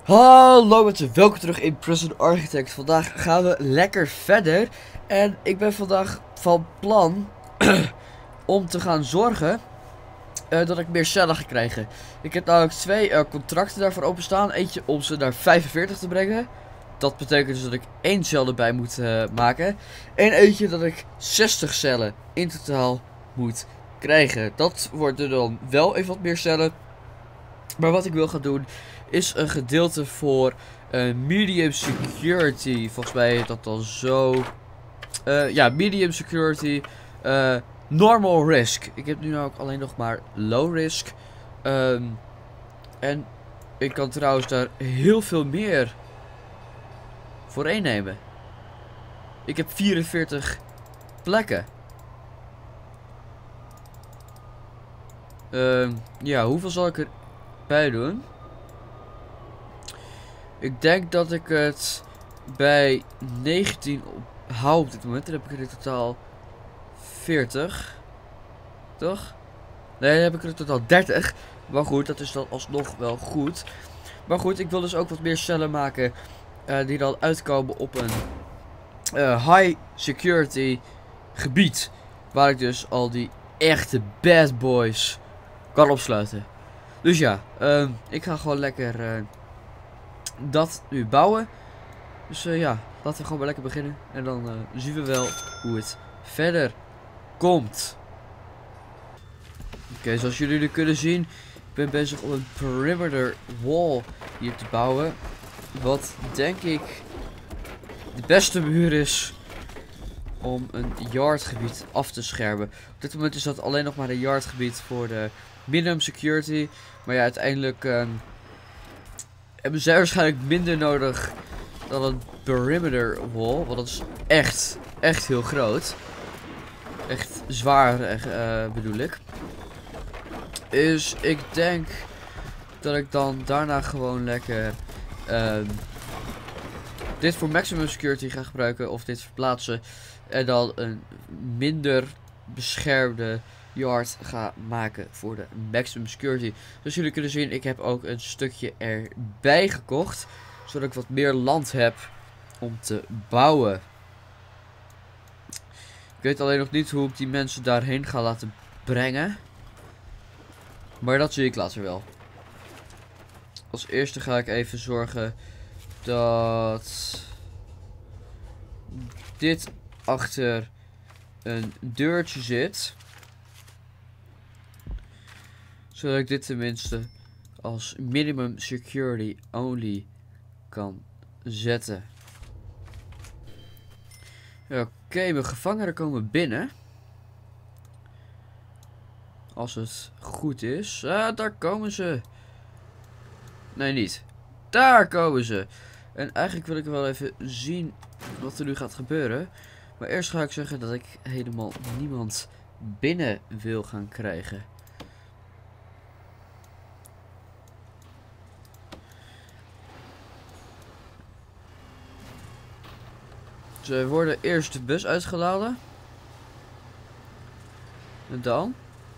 Hallo mensen, welkom terug in Prison Architect. Vandaag gaan we lekker verder. En ik ben vandaag van plan om te gaan zorgen dat ik meer cellen ga krijgen. Ik heb namelijk twee contracten daarvoor openstaan. Eentje om ze naar 45 te brengen. Dat betekent dus dat ik 1 cel erbij moet maken. En eentje dat ik 60 cellen in totaal moet krijgen. Dat wordt er dan wel even wat meer cellen. Maar wat ik wil gaan doen is een gedeelte voor medium security. Volgens mij heet dat dan zo. Ja, medium security. Normal risk. Ik heb nu nou ook alleen nog maar low risk. En ik kan trouwens daar heel veel meer voor innemen. Ik heb 44 plekken. Ja, hoeveel zal ik erbij doen? Ik denk dat ik het bij 19 hou op dit moment. Dan heb ik er in totaal 40. Toch? Nee, dan heb ik er in totaal 30. Maar goed, dat is dan alsnog wel goed. Maar goed, ik wil dus ook wat meer cellen maken die dan uitkomen op een high security gebied. Waar ik dus al die echte bad boys kan opsluiten. Dus ja, ik ga gewoon lekker dat nu bouwen. Dus ja, laten we gewoon maar lekker beginnen. En dan zien we wel hoe het verder komt. Oké, zoals jullie nu kunnen zien, ik ben bezig om een perimeter wall hier te bouwen. Wat denk ik de beste muur is om een yardgebied af te schermen. Op dit moment is dat alleen nog maar een yardgebied voor de minimum security. Maar ja, uiteindelijk hebben zij waarschijnlijk minder nodig dan een perimeter wall. Want dat is echt heel groot. Echt zwaar bedoel ik. Dus ik denk dat ik dan daarna gewoon lekker dit voor maximum security ga gebruiken. Of dit verplaatsen. En dan een minder beschermde yard ga maken voor de maximum security. Zoals jullie kunnen zien, ik heb ook een stukje erbij gekocht. Zodat ik wat meer land heb om te bouwen. Ik weet alleen nog niet hoe ik die mensen daarheen ga laten brengen. Maar dat zie ik later wel. Als eerste ga ik even zorgen dat dit achter een deurtje zit. Zodat ik dit tenminste als minimum security only kan zetten. Oké, mijn gevangenen komen binnen. Als het goed is. Ah, daar komen ze. Nee, niet. Daar komen ze. En eigenlijk wil ik wel even zien wat er nu gaat gebeuren. Maar eerst ga ik zeggen dat ik helemaal niemand binnen wil gaan krijgen. Ze worden eerst de bus uitgeladen. En dan?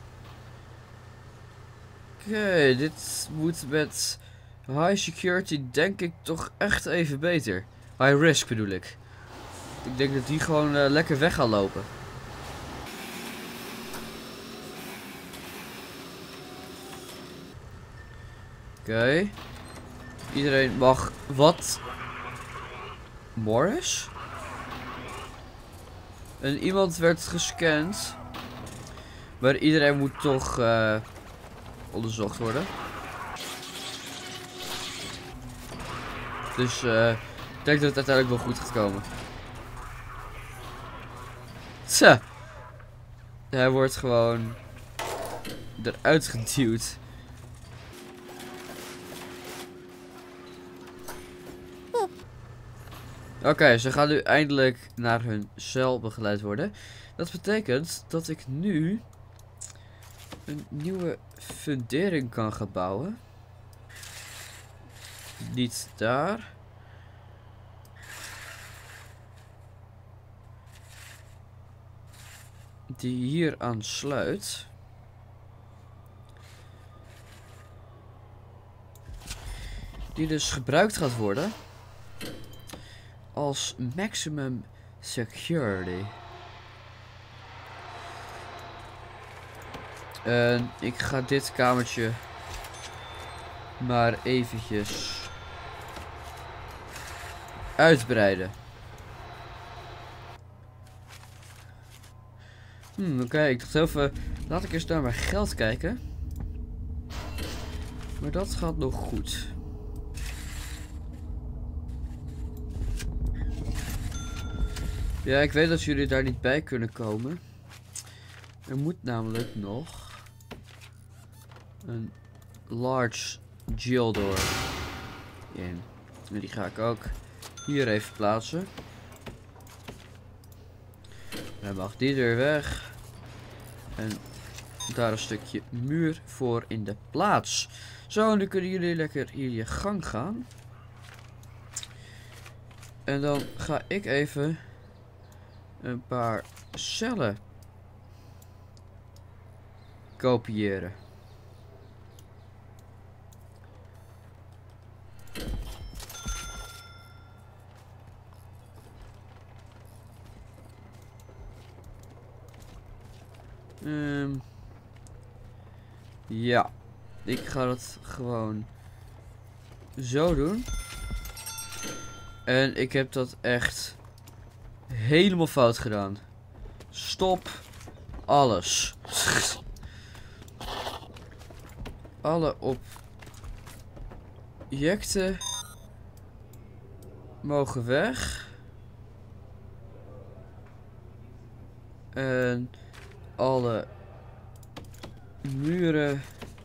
Oké, dit moet met high security denk ik toch echt even beter. High risk bedoel ik. Ik denk dat die gewoon lekker weg gaan lopen. Oké. Iedereen mag wat? Morris? En iemand werd gescand. Maar iedereen moet toch onderzocht worden. Dus ik denk dat het uiteindelijk wel goed gaat komen. Tja. Hij wordt gewoon eruit geduwd. Oké, ze gaan nu eindelijk naar hun cel begeleid worden. Dat betekent dat ik nu een nieuwe fundering kan gaan bouwen. Niet daar. Die hier aansluit. Die dus gebruikt gaat worden als maximum security. En ik ga dit kamertje maar eventjes uitbreiden. Oké, ik dacht even, laat ik eens naar mijn geld kijken. Maar dat gaat nog goed. Ja, ik weet dat jullie daar niet bij kunnen komen. Er moet namelijk nog een large geodoor in. En die ga ik ook hier even plaatsen. Dan mag die er weg. En daar een stukje muur voor in de plaats. Zo, en dan kunnen jullie lekker hier je gang gaan. En dan ga ik even een paar cellen kopiëren. Ja, ik ga dat gewoon zo doen. En ik heb dat echt helemaal fout gedaan. Stop alles. Alle objecten mogen weg. En alle muren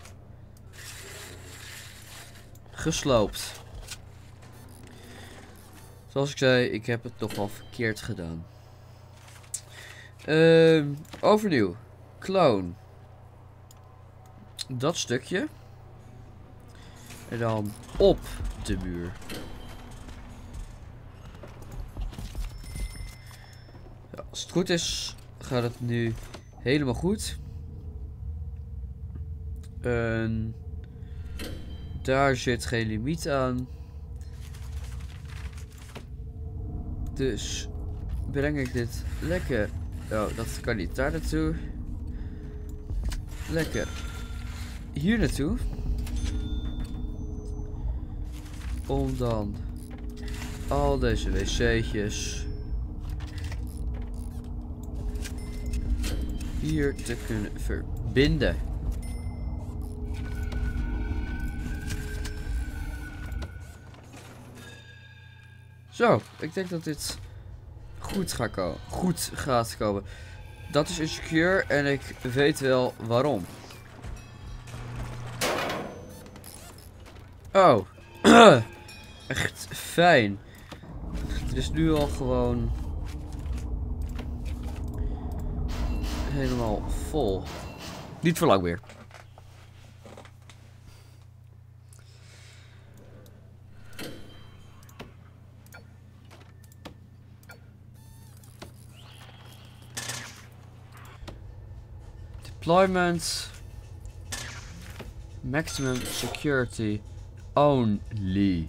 gesloopt. Zoals ik zei, ik heb het toch wel verkeerd gedaan. Overnieuw. Clone. Dat stukje. En dan op de muur. Ja, als het goed is, gaat het nu helemaal goed. Daar zit geen limiet aan. Dus breng ik dit lekker. Oh, dat kan niet daar naartoe. Lekker hier naartoe. Om dan al deze wc'tjes hier te kunnen verbinden. Zo, ik denk dat dit goed gaat komen. Dat is insecure en ik weet wel waarom. Oh, echt fijn. Het is nu al gewoon helemaal vol. Niet voor lang meer. Deployment. Maximum security only.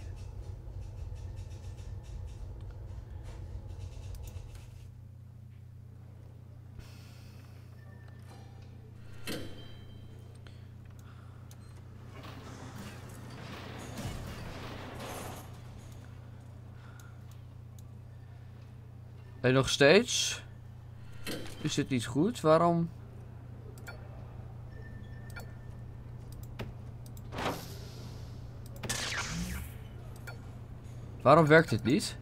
En nog steeds is dit niet goed. Waarom? Waarom werkt dit niet?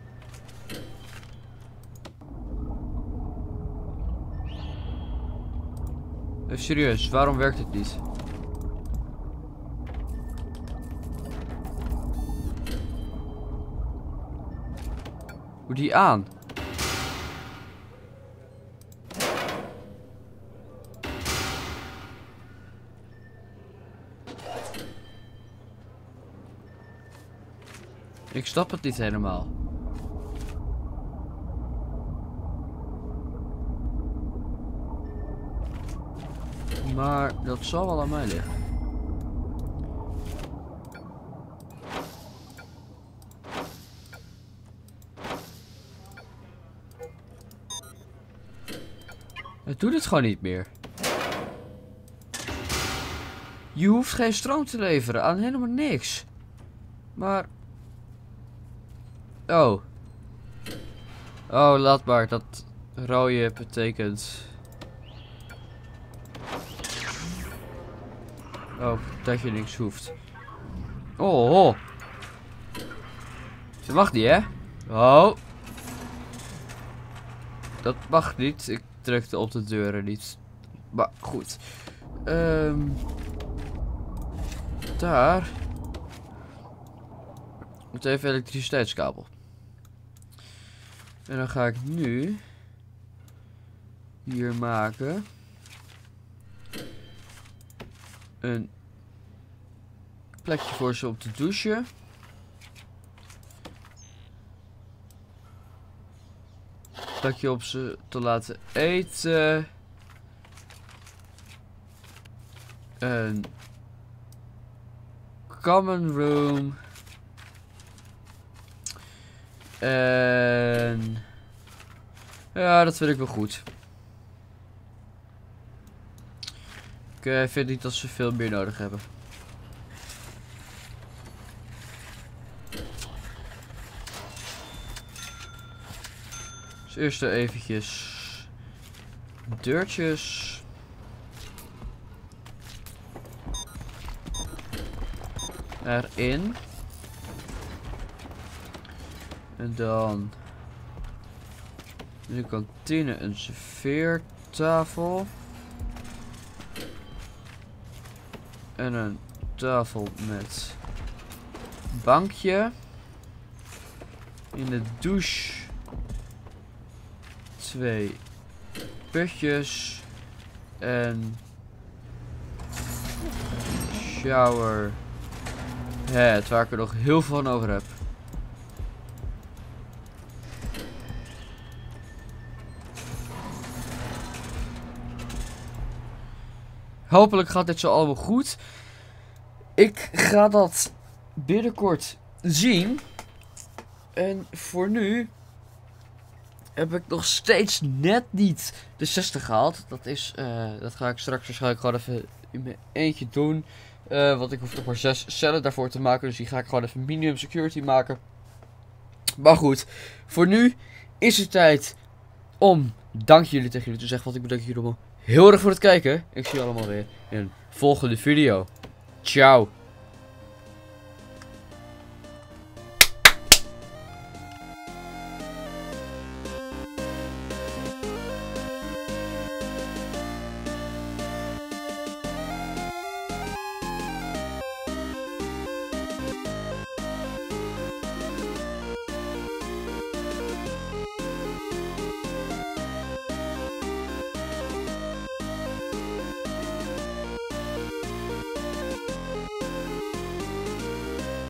Even serieus, waarom werkt het niet? Hoe die aan? Ik snap het niet helemaal. Maar dat zal wel aan mij liggen. Het doet het gewoon niet meer. Je hoeft geen stroom te leveren aan helemaal niks. Maar... Oh. Oh, laat maar. Dat rode betekent... Oh, dat je niks hoeft. Oh. Dat mag niet, hè? Oh. Dat mag niet. Ik drukte op de deuren niet. Maar goed. Daar. Moet even elektriciteitskabel. En dan ga ik nu hier maken een plekje voor ze om te douchen. Plekje op ze te laten eten. Een common room. En ja, dat vind ik wel goed. Ik vind niet dat ze veel meer nodig hebben. Dus eerst eventjes deurtjes. Erin. En dan in de kantine een serveertafel. En een tafel met bankje. In de douche 2 putjes. En shower head, waar ik er nog heel veel van over heb. Hopelijk gaat dit zo allemaal goed. Ik ga dat binnenkort zien. En voor nu heb ik nog steeds net niet de 60 gehaald. Dat is, dat ga ik straks waarschijnlijk gewoon even in mijn eentje doen. Want ik hoef nog maar 6 cellen daarvoor te maken. Dus die ga ik gewoon even minimum security maken. Maar goed, voor nu is het tijd om dank jullie tegen jullie te zeggen. Want ik bedank jullie allemaal heel erg voor het kijken. Ik zie je allemaal weer in een volgende video. Ciao.